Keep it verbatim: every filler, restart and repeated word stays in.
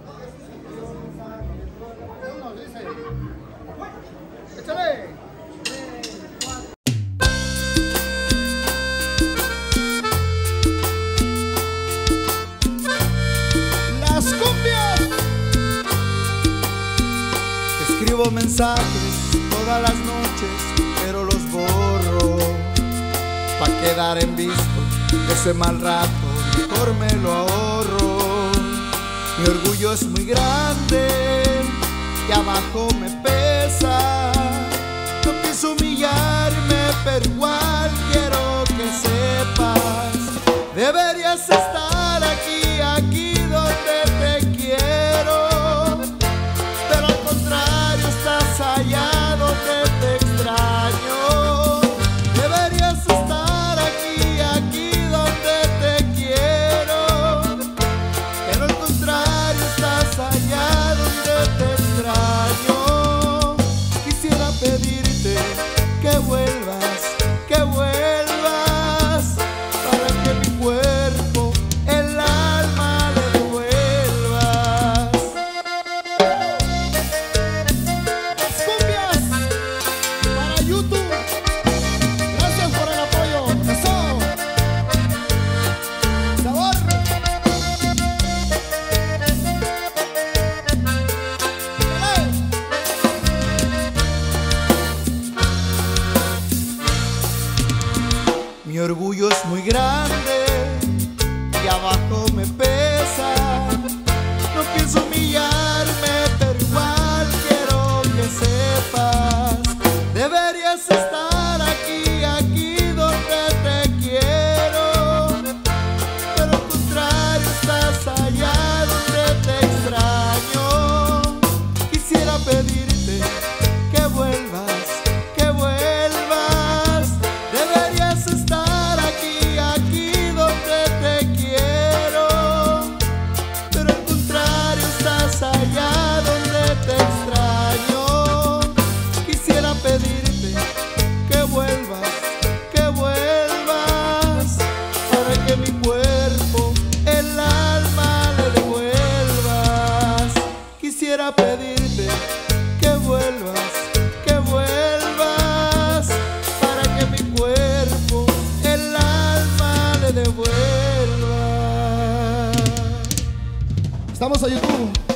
¡Échale! Las cumbias. Escribo mensajes todas las noches, pero los borro pa' quedar en visto. Ese mal rato mejor me lo ahorro. Mi orgullo es muy grande y abajo me pesa. No pienso humillarme, pero igual quiero que sepas. Deberías estar aquí, aquí donde te quiero, pero al contrario estás allá donde te extraño. Deberías estar aquí, aquí donde te quiero, pero al contrario estás allá donde te extraño. Quisiera pedirte que vuelvas, que vuelvas, para que mi cuerpo, el alma le devuelvas. Las cumbias para YouTube. Gracias por el apoyo. Eso. Sabor. Dale. Mi orgullo es muy grande y abajo me pesa. No pienso humillarme, pero igual quiero que sepas. Deberías estar aquí, aquí donde te quiero, pero al contrario estás allá donde te extraño. Quisiera pedirte que vuelvas, que vuelvas. Deberías estar aquí, aquí donde te quiero, pero al contrario estás allá donde te extraño. Quisiera pedirte que vuelvas, que vuelvas, para que mi cuerpo, el alma le devuelvas. Quisiera pedirte que vuelvas, que vuelvas, para que mi cuerpo, el alma le devuelva. Estamos a YouTube.